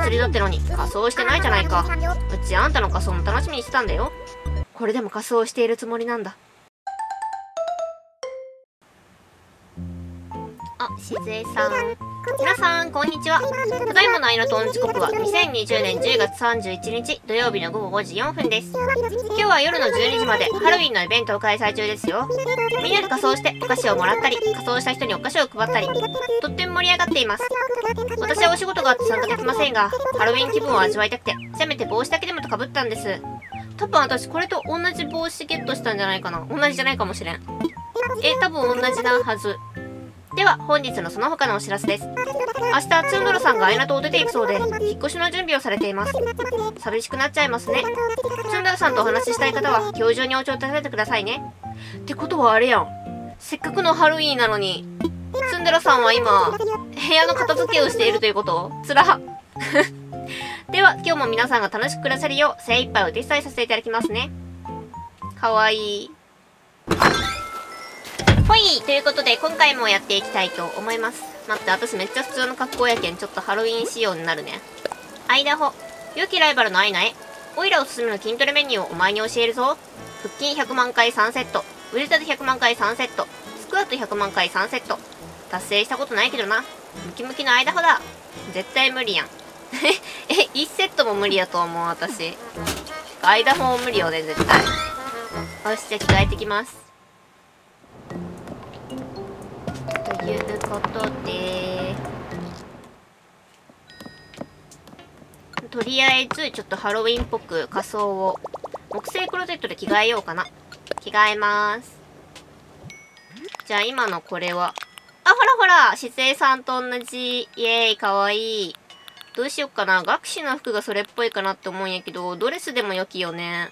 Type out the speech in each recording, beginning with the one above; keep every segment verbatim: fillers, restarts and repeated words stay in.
祭りだってのに仮装してないじゃないか。うちあんたの仮装も楽しみにしてたんだよ。これでも仮装しているつもりなんだ。あ、しずえさん。皆さん、こんにちは。ただいまのアイナトン時刻はにせんにじゅうねんじゅうがつさんじゅういちにち土曜日のごごごじよんぷんです。今日は夜のじゅうにじまでハロウィンのイベントを開催中ですよ。みんなで仮装してお菓子をもらったり、仮装した人にお菓子を配ったり、とっても盛り上がっています。私はお仕事があって参加できませんが、ハロウィン気分を味わいたくて、せめて帽子だけでもと被ったんです。多分私これと同じ帽子ゲットしたんじゃないかな。同じじゃないかもしれん。え、多分同じなはず。では、本日のその他のお知らせです。明日、ツンドルさんがアイナ島を出ていくそうで、引っ越しの準備をされています。寂しくなっちゃいますね。ツンドルさんとお話ししたい方は、今日中にお家を訪ねてくださいね。ってことはあれやん。せっかくのハロウィーンなのに、ツンドルさんは今、部屋の片付けをしているということ？つら。では、今日も皆さんが楽しく暮らせるよう、精一杯お手伝いさせていただきますね。かわいい。ほい！ということで、今回もやっていきたいと思います。待って、私めっちゃ普通の格好やけん、ちょっとハロウィン仕様になるね。アイダホ。良きライバルのアイナへ。オイラおすすめの筋トレメニューをお前に教えるぞ。腹筋ひゃくまんかいさんセット。腕立てひゃくまんかいさんセット。スクワットひゃくまんかいさんセット。達成したことないけどな。ムキムキのアイダホだ。絶対無理やん。え、いちセットも無理やと思う、私。アイダホも無理よね、絶対。よし、じゃあ着替えてきます。ということで、とりあえずちょっとハロウィンっぽく仮装を木製クローゼットで着替えようかな。着替えまーす。じゃあ今のこれは、あ、ほらほら、しずえさんと同じ。イエーイ、かわいい。どうしよっかな。学士の服がそれっぽいかなって思うんやけど、ドレスでも良きよね。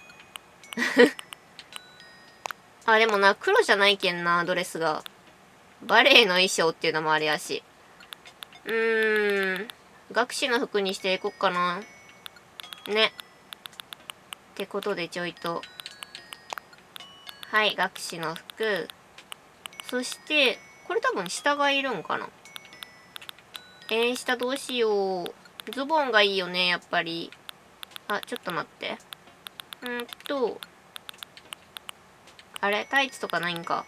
あ、でもな、黒じゃないけんな、ドレスが。バレエの衣装っていうのもあれやし。うーん。学士の服にしていこっかな。ね。ってことでちょいと。はい、学士の服。そして、これ多分下がいるんかな。えー、下どうしよう。ズボンがいいよね、やっぱり。あ、ちょっと待って。んーと。あれタイツとかないんか。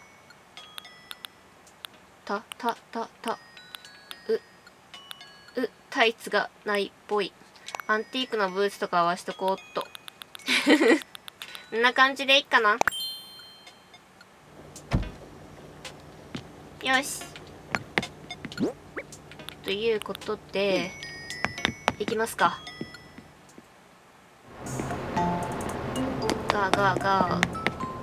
た、た、た、た。う、う、タイツがないっぽい。アンティークのブーツとか合わしとこうっと。こんな感じでいいかな。よし。ということで、いきますか。ガーガーガー。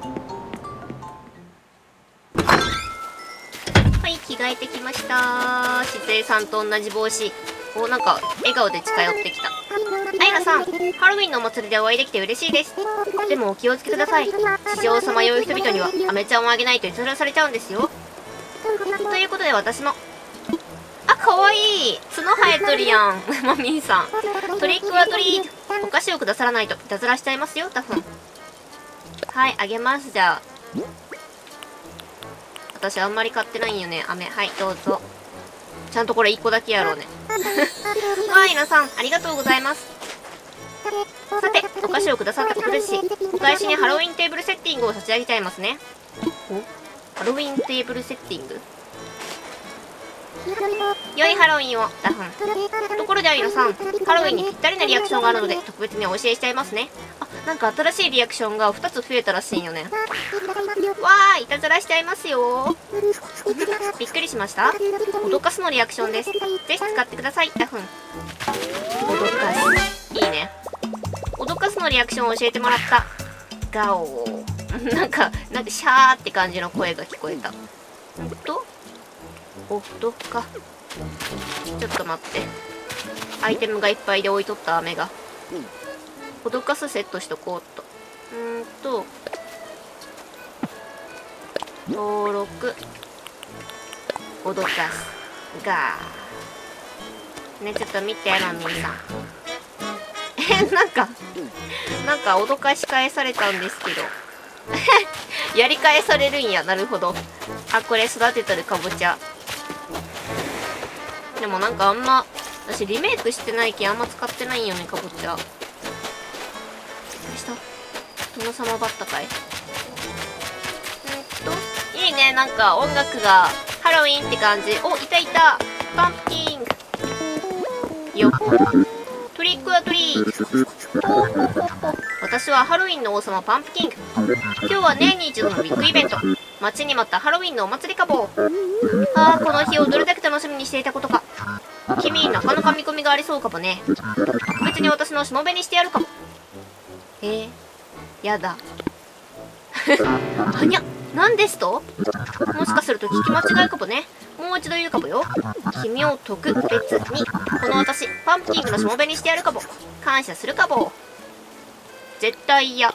はい、着替えてきました。しずえさんと同じ帽子。お、なんか、笑顔で近寄ってきた。アイナさん、ハロウィンのお祭りでお会いできて嬉しいです。でもお気をつけください。地上をさまよう人々には、アメちゃんをあげないといたずらされちゃうんですよ。ということで私も。あ、かわいい。角生えとるやん。マミーさん。トリックはトリート。お菓子をくださらないといたずらしちゃいますよ、タフン。はい、あげます、じゃあ。私あんまり買ってないんよね、飴。はい、どうぞ。ちゃんとこれいっこだけやろうね。わあ、皆さん、ありがとうございます。さて、お菓子をくださったことですし、お返しにハロウィンテーブルセッティングを差し上げちゃいますね。おハロウィンテーブルセッティング良いハロウィンを、ダフン。ところでアイナさん、ハロウィンにぴったりなリアクションがあるので、特別にお教えしちゃいますね。あ、なんか新しいリアクションがふたつ増えたらしいんよね。わーい、いたずらしちゃいますよ。びっくりしました。脅かすのリアクションです。ぜひ使ってください、ダフン。脅かす。いいね。脅かすのリアクションを教えてもらった。ガオー。なんか、なんかシャーって感じの声が聞こえた。んとお、どっか。ちょっと待って。アイテムがいっぱいで置いとった飴が。脅かすセットしとこうっと。うーんと。登録。脅かす。ガー。ね、ちょっと見て、マミーさん。え、なんか、なんか脅かし返されたんですけど。やり返されるんや、なるほど。あ、これ育てとるかぼちゃ。でもなんかあんま私リメイクしてないけんあんま使ってないんよね、かぼちゃ。どうした？殿様バッタかい？んーと、いいね、なんか音楽がハロウィンって感じ。お、いたいた。パンプキング。よっ。トリックアトリート。ほほほほ。私はハロウィンの王様パンプキング。今日は年に一度のビッグイベント。待ちに待ったハロウィンのお祭りかぼ。ああ、この日をどれだけ楽しみにしていたことか。君、なかなか見込みがありそうかもね。特別に私のしもべにしてやるかも。えー、やだ。はにゃ、なんですと？もしかすると聞き間違いかもね。もう一度言うかもよ。君を特別に、この私、パンプキングのしもべにしてやるかも。感謝するかも。絶対嫌。は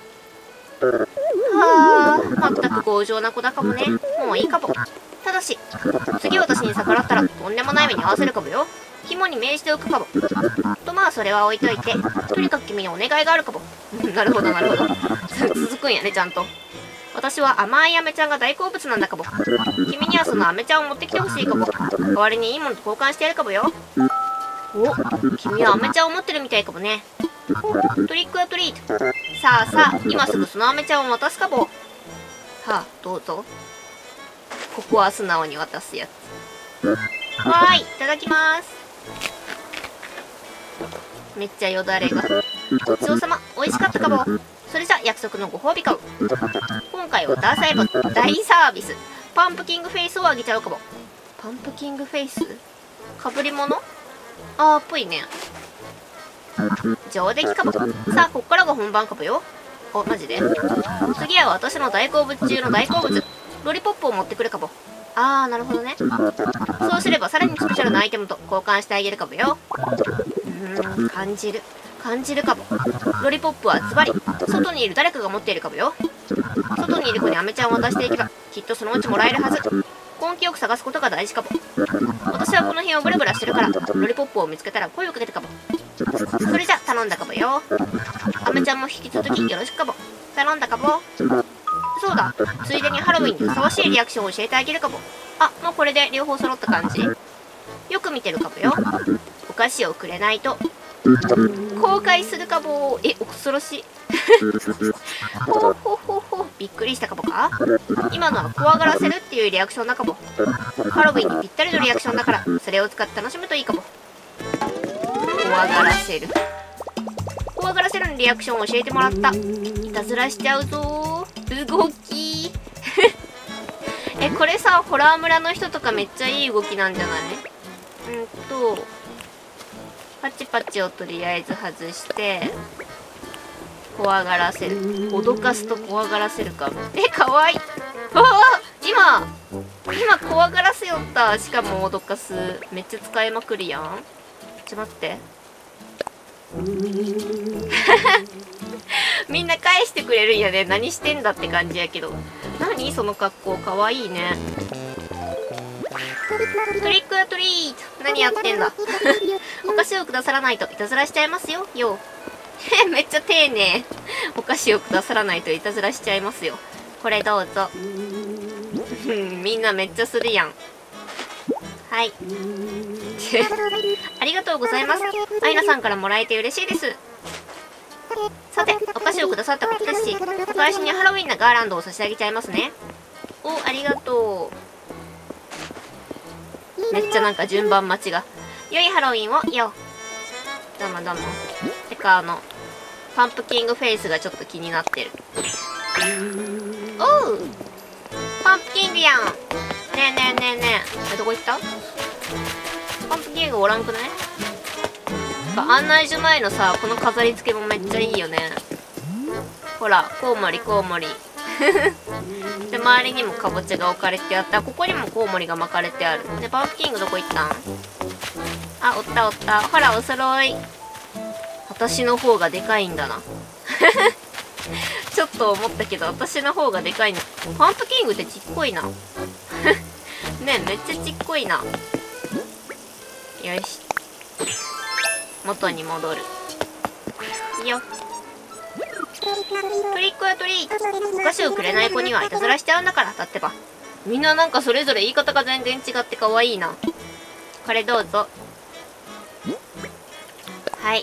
あ、まったく強情な子だかもね。もういいかも。ただし、次私に逆らったらとんでもない目に合わせるかもよ。肝に銘じておくかも。とまあそれは置いといて、とにかく君にお願いがあるかも。なるほどなるほど。続くんやね、ちゃんと。私は甘いアメちゃんが大好物なんだかも。君にはそのアメちゃんを持ってきてほしいかも。代わりにいいものと交換してやるかもよ。お、君はアメちゃんを持ってるみたいかもね。トリックアトリート。さあさあ、今すぐそのアメちゃんを渡すかも。はあ、どうぞ。ここは素直に渡すやつ。はーい、いただきます。めっちゃよだれが。ごちそうさま、美味しかったかも。それじゃ約束のご褒美買う。今回は大サービス、大サービス。パンプキングフェイスをあげちゃうかも。パンプキングフェイス？かぶり物？あーっぽいね。上出来かも。さあ、こっからが本番かもよ。お、マジで？次は私の大好物中の大好物。ロリポップを持ってくるかも。あー、なるほどね。そうすればさらにスペシャルなアイテムと交換してあげるかもよ。うーん、感じる。感じるかも。ロリポップはズバリ、外にいる誰かが持っているかもよ。外にいる子にアメちゃんを渡していけば、きっとそのうちもらえるはず。根気よく探すことが大事かも。私はこの辺をブラブラしてるから、ロリポップを見つけたら声をかけてかも。それじゃ、頼んだかもよ。アメちゃんも引き続きよろしくかも。頼んだかも。そうだ、ついでにハロウィンにふさわしいリアクションを教えてあげるかも。あ、もうこれで両方揃った感じ。よく見てるかもよ。お菓子をくれないと後悔するかも。え、恐ろしい。ほうほうほうほう。びっくりしたかもか？今のは怖がらせるっていうリアクションだかも。ハロウィンにぴったりのリアクションだから、それを使って楽しむといいかも。怖がらせる。怖がらせるのリアクションを教えてもらった。いたずらしちゃうぞー。動きえ、これさ、ホラー村の人とかめっちゃいい動きなんじゃない？うんと、パチパチをとりあえず外して、怖がらせる。脅かすと怖がらせるかも。え、かわいい。ああ、今、今怖がらせよった。しかも脅かす。めっちゃ使いまくりやん。ちょ、待って。みんな返してくれるんやね。何してんだって感じやけど。何その格好、かわいいね。トリックアトリート。何やってんだ。お菓子をくださらないといたずらしちゃいますよ。よう。めっちゃ丁寧。お菓子をくださらないといたずらしちゃいますよ。これどうぞ。みんなめっちゃするやん。はい。ありがとうございます。アイナさんからもらえて嬉しいです。さて、お菓子をくださったことですし、お返しにハロウィンなガーランドを差し上げちゃいますね。お、ありがとう。めっちゃなんか順番待ちが。良いハロウィンをよ。どうもどうも。てかあの、パンプキングフェイスがちょっと気になってる。おう、パンプキングやん。ねえねえねえねえ。どこ行った？パンプキングおらんくない？案内所前のさ、この飾り付けもめっちゃいいよね。ほら、コウモリコウモリ。で、周りにもかぼちゃが置かれてあった。ここにもコウモリが巻かれてある。で、パンプキングどこ行ったん？あ、おったおった。ほら、お揃い。私の方がでかいんだな。ちょっと思ったけど、私の方がでかいな。パンプキングってちっこいな。ねえ、めっちゃちっこいな。よし。元に戻る。よっ。トリックアトリート。お菓子をくれない子にはいたずらしちゃうんだから、だってば。みんななんかそれぞれ言い方が全然違って可愛いな。これどうぞ。 はい。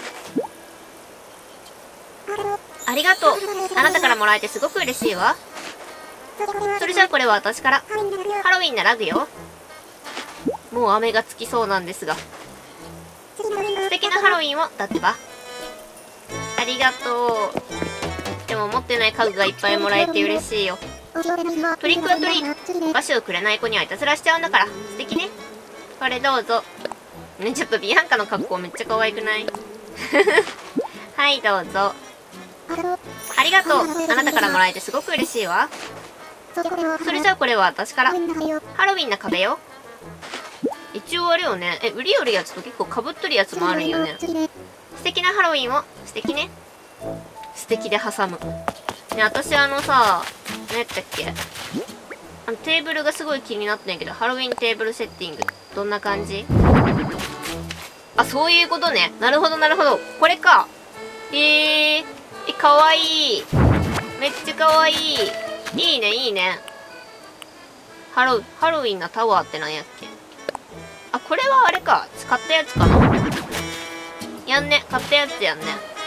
ありがとう。あなたからもらえてすごく嬉しいわ。それじゃあこれは私から。ハロウィンなラグよ。もう雨がつきそうなんですが。素敵なハロウィンを、だってば。ありがとう。でも持ってない家具がいっぱいもらえて嬉しいよ。トリックはトリート。お菓子をくれない子にはいたずらしちゃうんだから。素敵ね。これどうぞ。ね、ちょっとビアンカの格好めっちゃ可愛くない？はいどうぞ。ありがとう。あなたからもらえてすごく嬉しいわ。それじゃあこれは私から。ハロウィンな壁よ。一応あれよね。え、売りよるやつと結構かぶっとるやつもあるんよね。素敵なハロウィンを。素敵ね。素敵で挟む。ね、私あのさ、何やったっけ、あのテーブルがすごい気になったんやけど、ハロウィンテーブルセッティング。どんな感じ？あ、そういうことね。なるほどなるほど。これか。えー、え、かわいい。めっちゃかわいい。いいね、いいね。ハロウ、ハロウィンなタワーってなんやっけ。あ、これはあれか。買ったやつかな。やんね。買ったやつやんね。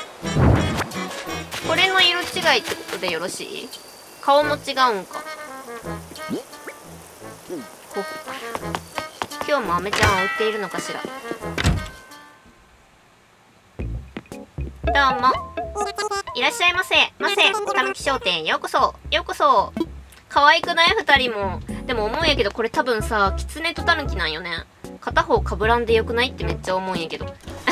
これの色違いってことでよろしい？顔も違うんか。ほ今日もアメちゃんは売っているのかしら。どうも。いらっしゃいませ。ませ。たぬき商店へようこそ。ようこそ。可愛くない二人も。でも思うんやけど、これ多分さ、キツネとタヌキなんよね。片方かぶらんでよくないってめっちゃ思うんやけど。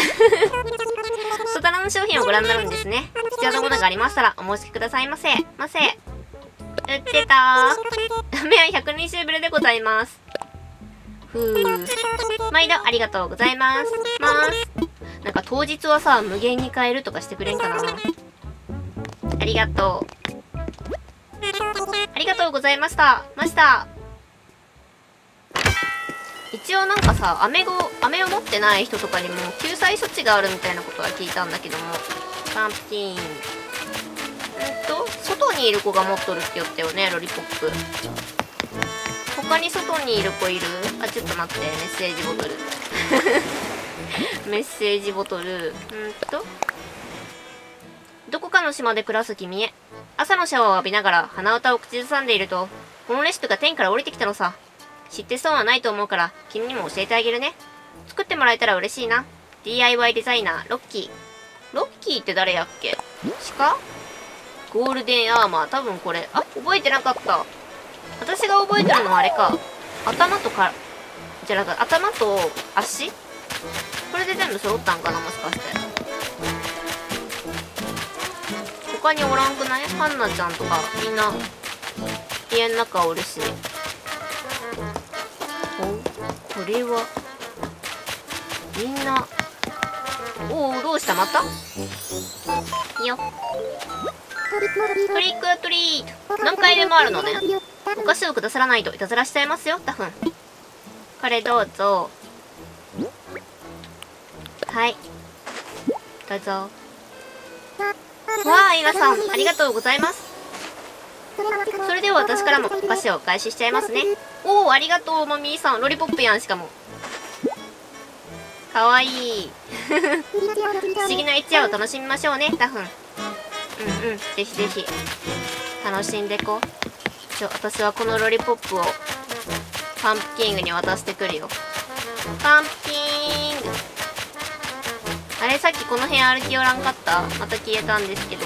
そたらの商品をご覧になるんですね。必要なものがありましたらお申し付けくださいませ。ませ。売ってたー。目はひゃくにじゅうブルでございます。ふー。毎度ありがとうございます。まーす。なんか当日はさ、無限に買えるとかしてくれんかな。ありがとう。ありがとうございました。ました。一応なんかさ、飴を、飴を持ってない人とかにも救済措置があるみたいなことは聞いたんだけども。パンプキン。んと、外にいる子が持っとるって言ったよね、ロリポップ。他に外にいる子いる？あ、ちょっと待って、メッセージボトル。メッセージボトル。んと。どこかの島で暮らす君へ。朝のシャワーを浴びながら鼻歌を口ずさんでいると、このレシピが天から降りてきたのさ。知ってそうはないと思うから、君にも教えてあげるね。作ってもらえたら嬉しいな。ディーアイワイ デザイナー、ロッキー。ロッキーって誰やっけ？鹿？ゴールデンアーマー。多分これ。あ、覚えてなかった。私が覚えてるのはあれか。頭とか、じゃなくて、頭と足？これで全部揃ったんかな、もしかして。他におらんくない？ハンナちゃんとか、みんな、家の中おるし。お、これは、みんな、おお、どうした？また？いいよ。トリックオアトリート。何回でもあるのね。お菓子をくださらないといたずらしちゃいますよ、タフン。これどうぞ。はい。どうぞ。わあ、イラさん、ありがとうございます。それでは私からもお菓子をお返ししちゃいますね。おお、ありがとう、マミーさん。ロリポップやん、しかも。かわいい。不思議な一夜を楽しみましょうね、タフン。うんうん、ぜひぜひ。楽しんでこ。ちょ、私はこのロリポップをパンプキングに渡してくるよ。パンプキング。あれ、さっきこの辺歩きおらんかった？また消えたんですけど。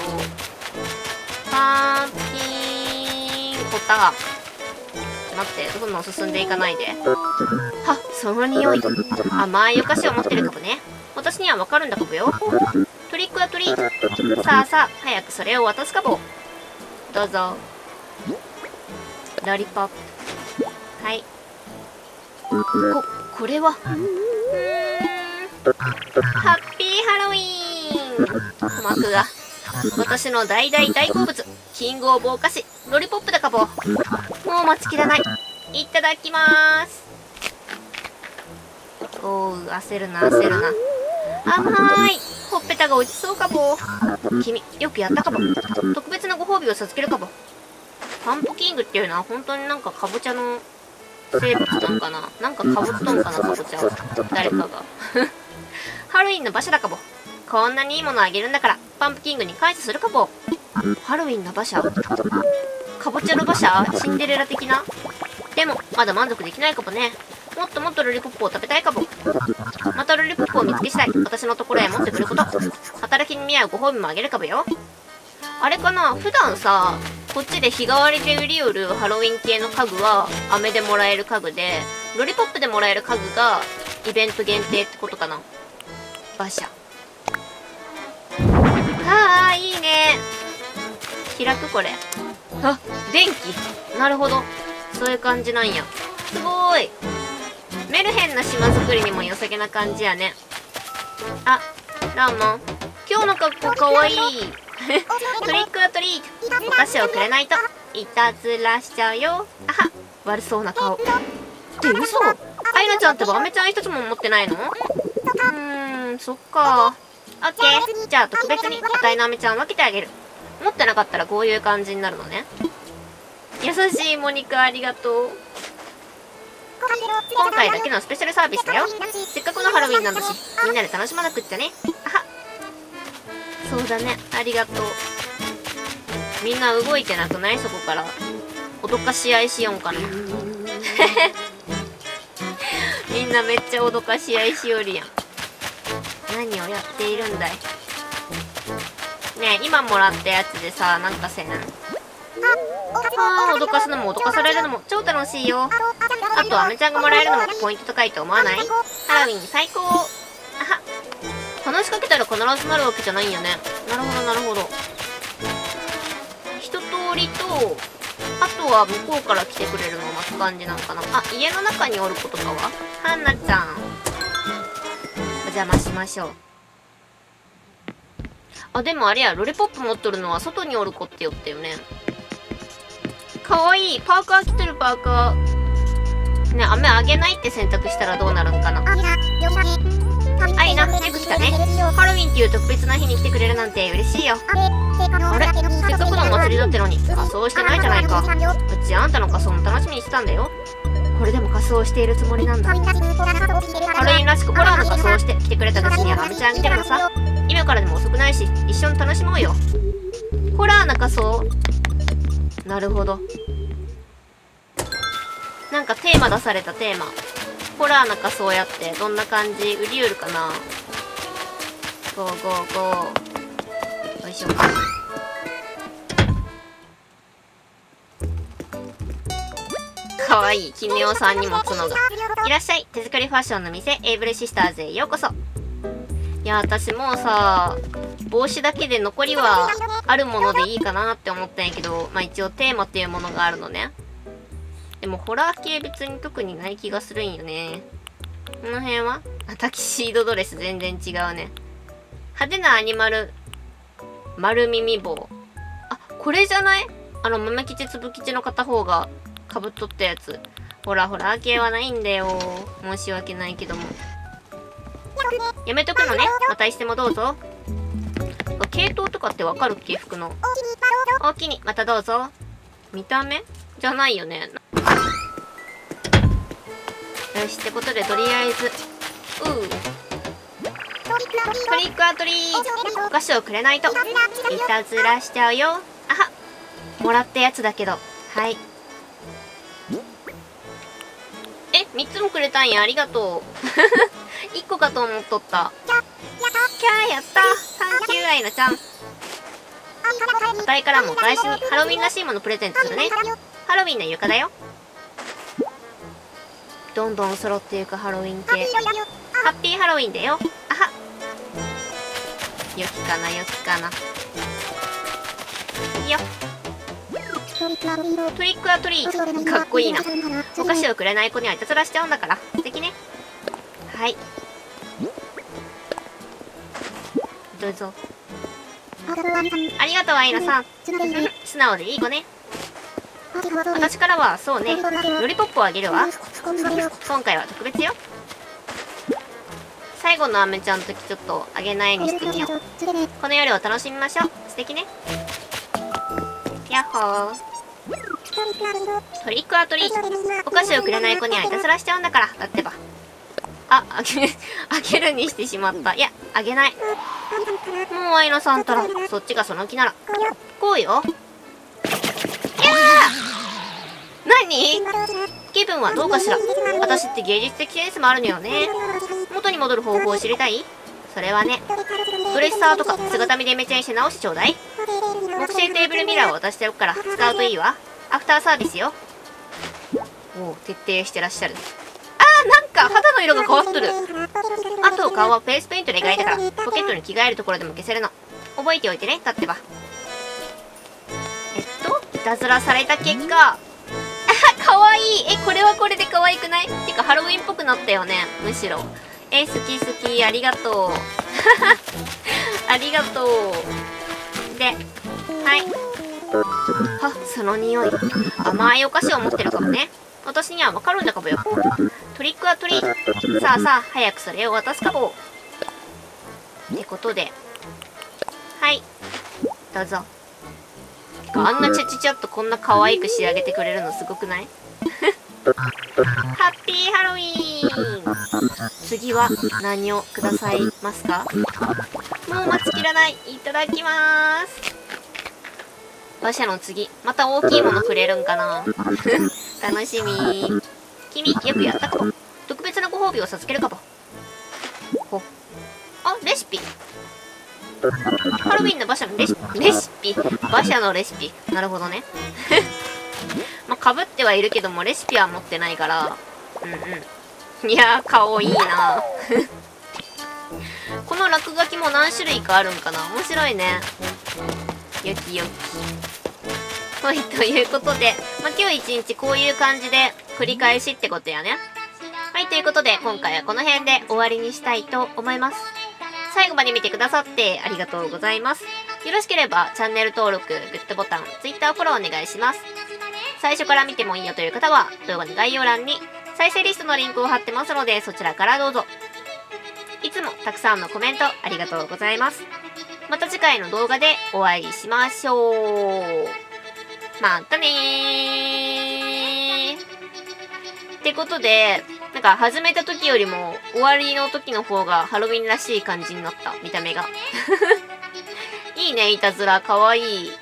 パンプキング、ほったが。待って、どんどん進んでいかないで。はっ、その匂い。甘いお菓子を持ってるかもね。私にはわかるんだかもよ。トリックはトリート。さあさあ、早くそれを渡すかも。どうぞ。ロリポップ。はい。こ、これは。うーん。ハッピーハロウィーン。鼓膜が。私の大大大好物。キングオブお菓子。ロリポップだかぼ。もう待ちきらない。いただきまーす。おう、焦るな、焦るな。甘い。ほっぺたが落ちそうかぼ。君、よくやったかぼ。特別なご褒美を授けるかぼ。パンプキングっていうのは本当になんかかぼちゃの生物なんかな。なんかかぶっとんかな、かぼちゃを。誰かが。 ハロウィンの馬車だかぼ。こんなにいいものあげるんだから、パンプキングに感謝するかぼ。ハロウィンの馬車？かぼちゃの馬車？シンデレラ的な？でも、まだ満足できないかぼね。もっともっとロリポップを食べたいかぼ。またロリポップを見つけしたい。私のところへ持ってくること。働きに見合うご褒美もあげるかぼよ。あれかな、普段さ、こっちで日替わりで売りよるハロウィン系の家具は飴でもらえる家具で、ロリポップでもらえる家具がイベント限定ってことかな。馬車。はあ、いいね。開くこれ。あ、電気。なるほど。そういう感じなんや。すごーい。メルヘンな島作りにも良さげな感じやね。あ、ラーモン。今日の格好かわいい。トリックアトリート。お菓子をくれないといたずらしちゃうよ。あは、悪そうな顔。って嘘？アイナちゃんってバメちゃん一つも持ってないの？うーん、そっか。オッケー。じゃあ特別に個体のアメちゃん分けてあげる。持ってなかったらこういう感じになるのね。優しいモニカありがとう。今回だけのスペシャルサービスだよ。せっかくのハロウィンなんだし、みんなで楽しまなくっちゃね。あは。そうだね。ありがとう。みんな動いてなくない？そこから。脅かし合いしよんかな。みんなめっちゃ脅かし合いしよるやん。何をやっているんだい。ねえ、今もらったやつでさ、なんかせん。あー、脅かすのも脅かされるのも超楽しいよ。あと、アメちゃんがもらえるのもポイント高いと思わない？ハロウィン最高。あは。話しかけたら必ずなるわけじゃないんよね。なるほどなるほど。一通りと、あとは向こうから来てくれるのを待つ感じなのかな。あ、家の中におる子とかはハンナちゃん。お邪魔しましょう。あ、でもあれや、ロリポップ持っとるのは外におる子って言ったよね。かわいい。パーカー着てるパーカー。ね、飴あげないって選択したらどうなるんかな。あいな、よく来たね。ハロウィンっていう特別な日に来てくれるなんて嬉しいよ。あれ、せっかくのお祭りだってのに仮装してないじゃないか。うちあんたの仮装も楽しみにしてたんだよ。これでも仮装しているつもりなんだ。ハロウィンらしくホラーの仮装をして来てくれた私にはアメちゃん来てるのさ。今からでも遅くないし、一緒に楽しもうよ。ホラーな仮装？なるほど。なんかテーマ出されたテーマ。ホラーな仮装やってどんな感じ？売り売るかな。ゴーゴーゴー。よいしょ。かわいい。キネオさんにも角が。いらっしゃい。手作りファッションの店、エイブルシスターズへようこそ。いや、私もうさ、帽子だけで残りはあるものでいいかなって思ったんやけど、まあ一応テーマっていうものがあるのね。でもホラー系別に特にない気がするんよね。この辺はあ、タキシードドレス全然違うね。派手なアニマル、丸耳棒。あ、これじゃない？あの、豆吉つぶ吉の片方が被っとったやつ。ほら、ホラー系はないんだよ。申し訳ないけども。やめとくのね。またいしてもどうぞ。系統とかってわかるっけ？服の。おおきに、またどうぞ。見た目じゃないよね。よし、ってことでとりあえず、うー。トリックアトリート。お菓子をくれないといたずらしちゃうよ。あは、もらったやつだけど。はい。え、みっつもくれたんや。ありがとう。いっこかと思っとった。キャー、やった。サンキュー、アイナちゃん。お互いからもお返しにハロウィンらしいものプレゼントするね。ハロウィンの床だよ。どんどん揃っていくハロウィン系。ハッピーハロウィンだよ。あは。よきかな、よきかな。よっ。トリックアトリート。かっこいいな。お菓子をくれない子にはいたずらしちゃうんだから。素敵ね。はい。どうぞ。ありがとう、アイナさん。素直でいい子ね。私からは、そうね。ロリポップをあげるわ。今回は特別よ。最後のアメちゃんの時ちょっとあげないにしてみよう。この夜を楽しみましょう。素敵ね。やっほー。トリックアトリート。お菓子をくれない子にはいたずらしちゃうんだから。だってば。 あ、あげ、あげるにしてしまった。いや、あげない。もう愛のさんたら、そっちがその気なら。こうよ。いやー何？気分はどうかしら。私って芸術的センスもあるのよね。元に戻る方法を知りたい？それはね、ドレッサーとか姿見でめちゃにして直してちょうだい。木製テーブルミラーを渡しておくから使うといいわ。アフターサービスよ。おお、徹底してらっしゃる。あー、なんか肌の色が変わっとる。あと顔はフェイスペイントで描いたから、ポケットに着替えるところでも消せるの。覚えておいてね、立ってば。えっと、いたずらされた結果、あ、かわいい。え、これはこれで可愛くない？てかハロウィンっぽくなったよね、むしろ。え、好き好き、ありがとう。ありがとう。で、はい。は、その匂い。甘いお菓子を持ってるかもね。私にはわかるんだかもよ。トリックはトリート。さあさあ、早くそれを渡すかぼう。ってことで。はい。どうぞ。てか、あんなちゃちゃちゃっとこんな可愛く仕上げてくれるのすごくない？ハッピーハロウィーン。次は何をくださいますか？もう待ちきらない。いただきまーす。馬車の次、また大きいものくれるんかな。楽しみ。君、よくやったかも。特別なご褒美を授けるかも。ほ。あ、レシピ。ハロウィンの馬車のレシピ。レシピ。馬車のレシピ。なるほどね。まあ、かぶってはいるけども、レシピは持ってないから。うんうん。いやー、顔いいなこの落書きも何種類かあるんかな。面白いね。よきよき。はい、ということで、まあ、今日一日こういう感じで繰り返しってことやね。はい、ということで、今回はこの辺で終わりにしたいと思います。最後まで見てくださってありがとうございます。よろしければチャンネル登録、グッドボタン、Twitter フォローお願いします。最初から見てもいいよという方は、動画の概要欄に再生リストのリンクを貼ってますので、そちらからどうぞ。いつもたくさんのコメントありがとうございます。また次回の動画でお会いしましょう。またねー。ってことで、なんか始めた時よりも終わりの時の方がハロウィンらしい感じになった、見た目が。いいね、いたずら、かわいい。